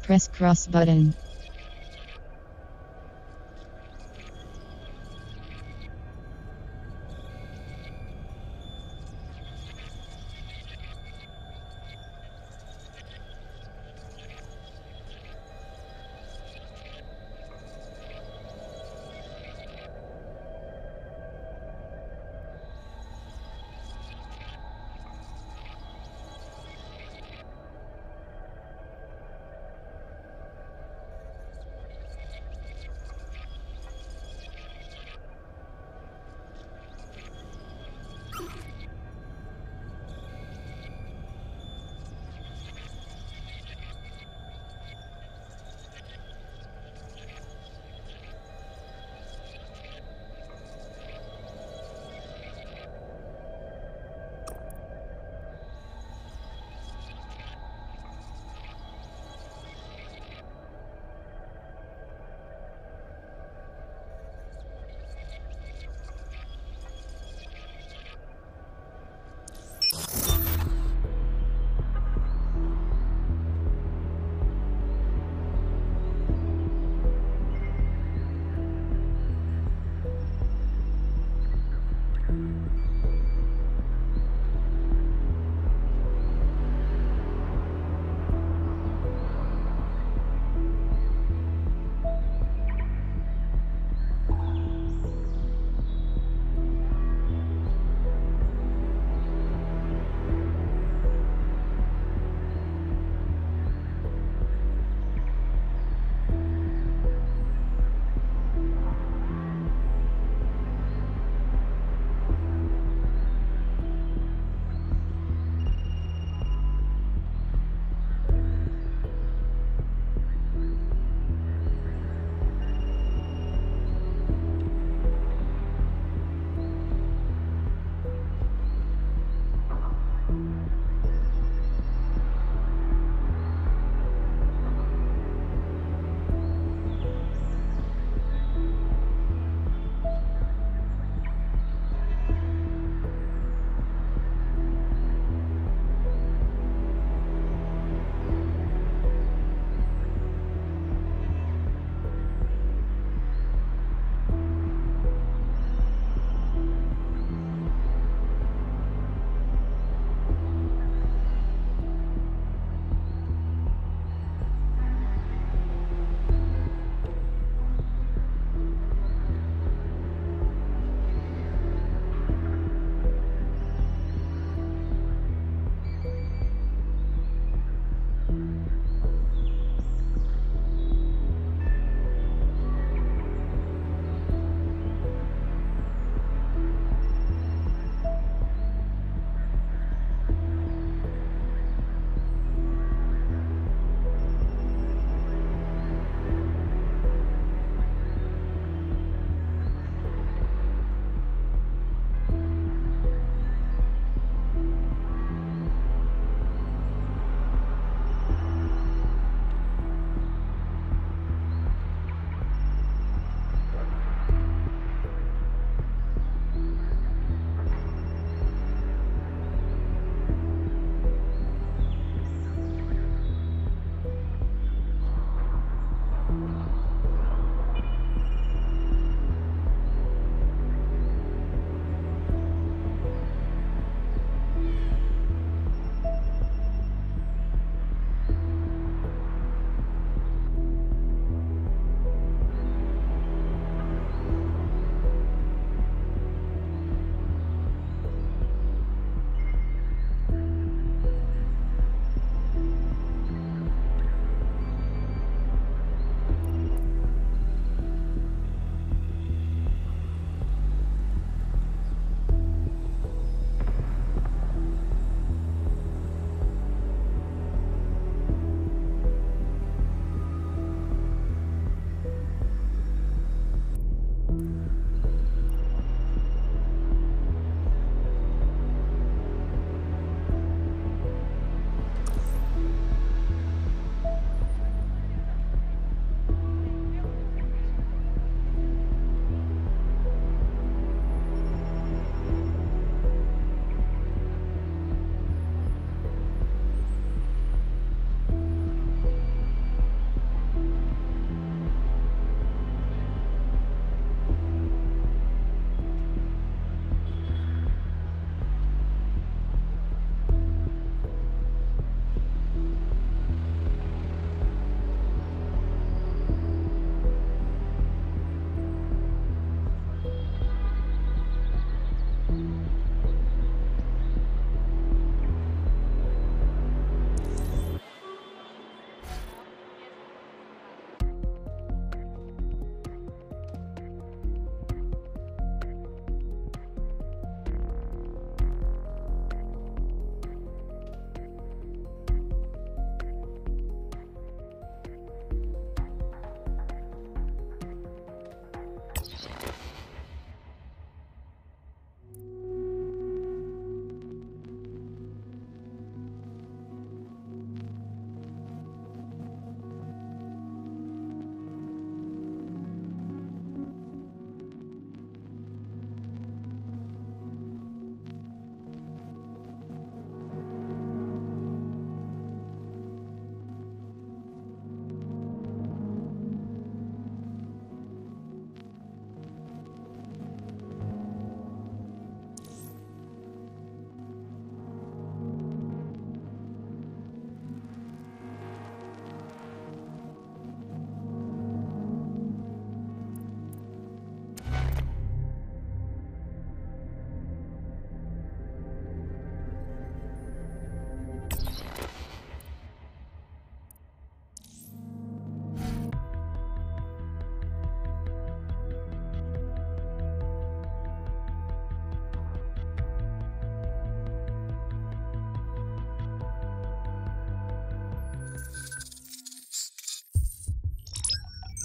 Press cross button.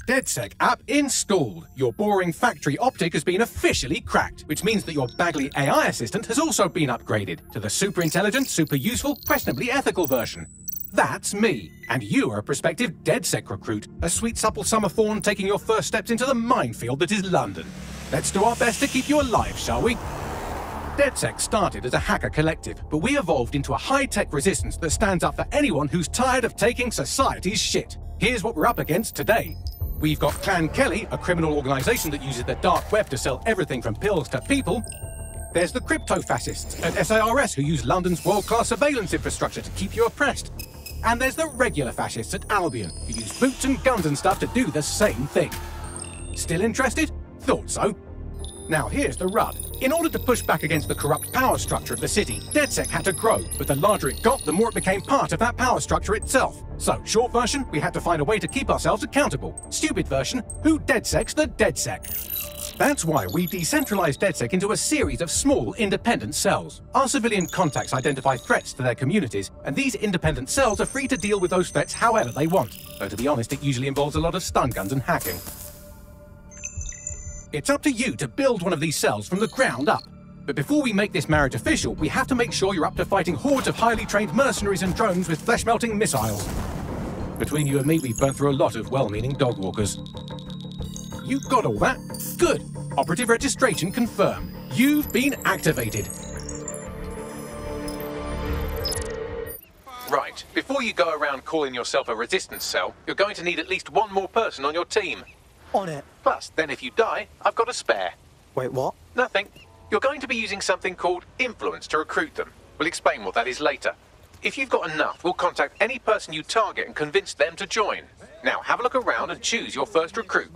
DedSec app installed. Your boring factory optic has been officially cracked, which means that your Bagley AI assistant has also been upgraded to the super intelligent, super useful, questionably ethical version. That's me, and you are a prospective DedSec recruit, a sweet supple summer fawn taking your first steps into the minefield that is London. Let's do our best to keep you alive, shall we? DedSec started as a hacker collective, but we evolved into a high-tech resistance that stands up for anyone who's tired of taking society's shit. Here's what we're up against today. We've got Clan Kelly, a criminal organization that uses the dark web to sell everything from pills to people. There's the crypto-fascists at SARS who use London's world-class surveillance infrastructure to keep you oppressed. And there's the regular fascists at Albion who use boots and guns and stuff to do the same thing. Still interested? Thought so. Now here's the rub. In order to push back against the corrupt power structure of the city, DedSec had to grow, but the larger it got, the more it became part of that power structure itself. So, short version, we had to find a way to keep ourselves accountable. Stupid version, who DedSec's the DedSec? That's why we decentralized DedSec into a series of small, independent cells. Our civilian contacts identify threats to their communities, and these independent cells are free to deal with those threats however they want. Though to be honest, it usually involves a lot of stun guns and hacking. It's up to you to build one of these cells from the ground up. But before we make this marriage official, we have to make sure you're up to fighting hordes of highly trained mercenaries and drones with flesh-melting missiles. Between you and me, we've burnt through a lot of well-meaning dog walkers. You got all that? Good. Operative registration confirmed. You've been activated. Right. Before you go around calling yourself a resistance cell, you're going to need at least one more person on your team. On it. Plus, then if you die, I've got a spare. Wait, what? Nothing. You're going to be using something called influence to recruit them. We'll explain what that is later. If you've got enough, we'll contact any person you target and convince them to join. Now have a look around and choose your first recruit.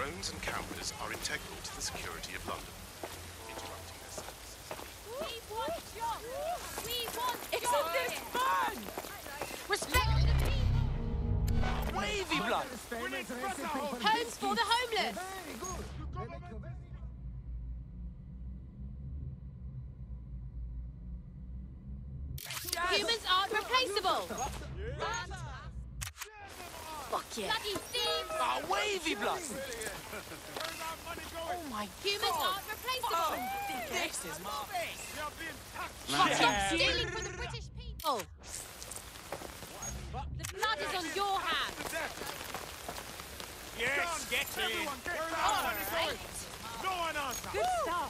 Drones and cameras are integral to the security of London. Interrupting their services. We want jobs! We want jobs! Isn't this fun? Respect the people! Wavy blood! Homes for the homeless! Humans aren't replaceable! Fuck yeah. Bloody thieves! Ah, wavy blood! Oh my Humans God. aren't replaceable! This is my best! Stop stealing from the British people! The blood is on your hands! Yes, get in. Oh, mate. No one answer. Good stuff!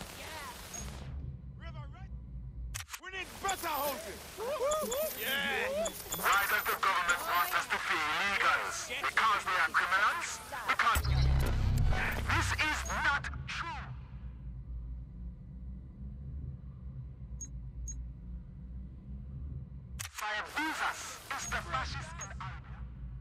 We need better houses. Yeah. Why does the government want us to feel illegals? Because we are criminals? Because... This is not true. Firebusas is the fascist in Ireland.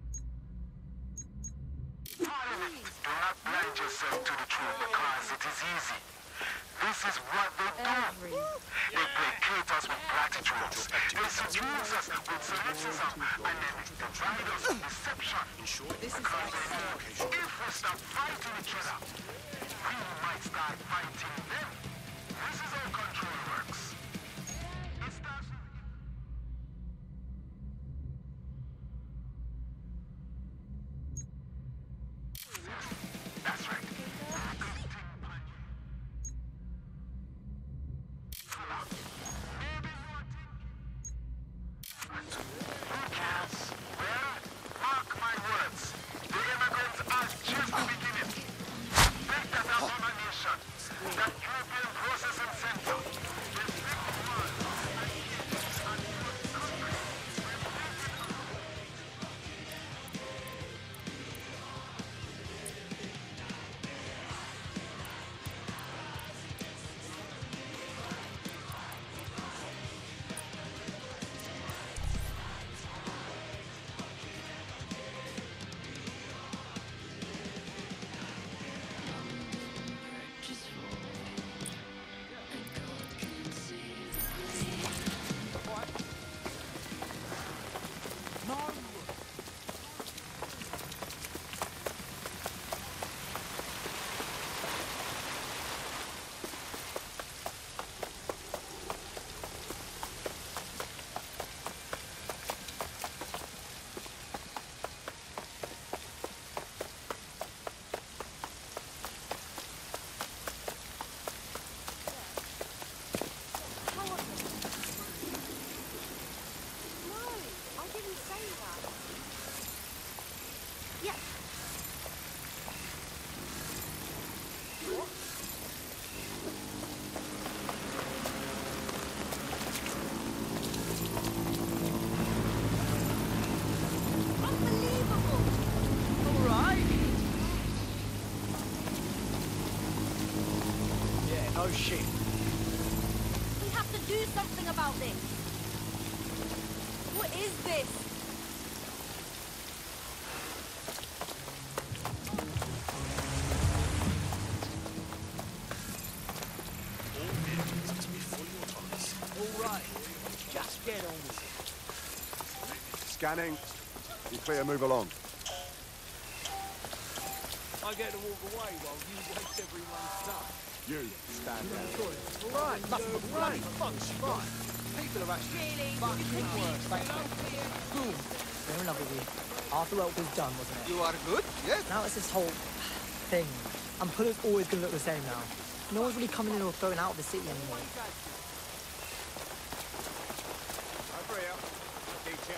Parliament, do not blind yourself to the truth because it is easy. This is what they do. They placate us with platitudes. They seduce us with cynicism. And then they divide us with deception. Because they know if we stop fighting each other, we might start fighting them. This is how control works. It starts with... That's right. Mark my words. The immigrants are just the beginning. Make that abomination. That European processing center. Oh shit. We have to do something about this! What is this? All vehicles are to be fully autonomous. Alright. Just get on with it. Scanning. You clear, move along. I get to walk away while you waste everyone's time. You, stand down. Alright, that's a bloody bunch, right. People are actually fucking worse, thank you. Boom. We're in love with you. After work was done, wasn't it? You are good? Yes. Now it's this whole thing. And Puller's always gonna look the same now. No one's really coming in or going out of the city anymore. Over here. Teacher.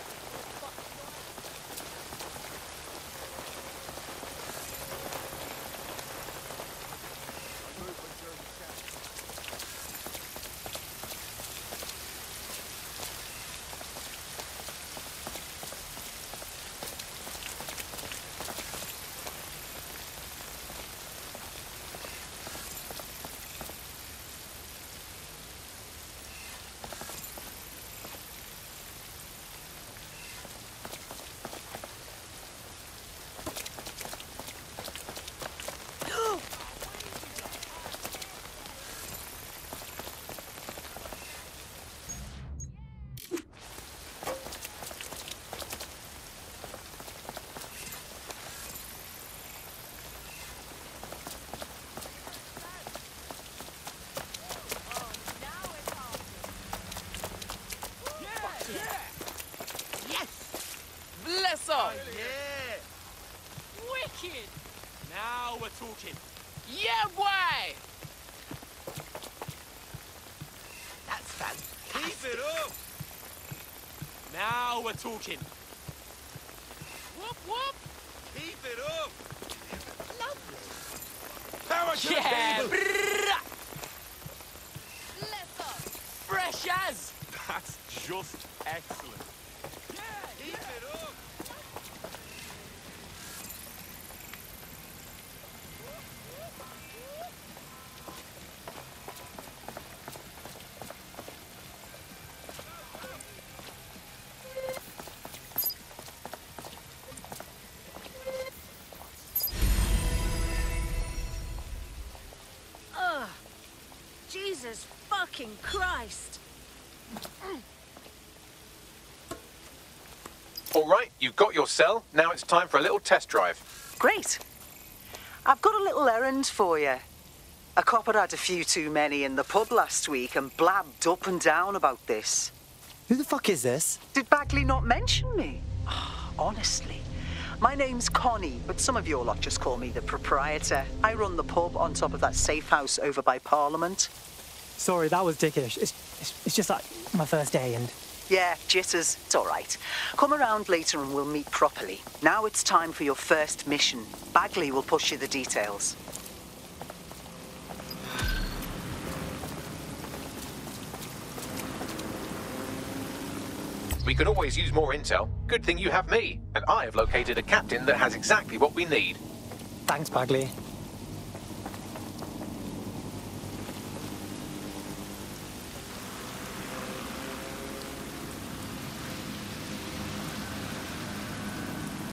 Now we're talking. Yeah, boy! That's fantastic. Keep it up! Now we're talking. Whoop, whoop! Keep it up! Lovely. Power to the Yeah! table! Brrrr. Let's go. Fresh as! That's just excellent. Keep it up! Ugh. Jesus fucking Christ. All right, you've got your cell. Now it's time for a little test drive. Great. I've got a little errand for you. A copper had a few too many in the pub last week and blabbed up and down about this. Who the fuck is this? Did Bagley not mention me? Honestly. My name's Connie, but some of your lot just call me the proprietor. I run the pub on top of that safe house over by Parliament. Sorry, that was dickish. It's just like my first day and... Yeah, jitters. It's all right. Come around later and we'll meet properly. Now it's time for your first mission. Bagley will push you the details. We could always use more intel. Good thing you have me. And I have located a captain that has exactly what we need. Thanks, Bagley.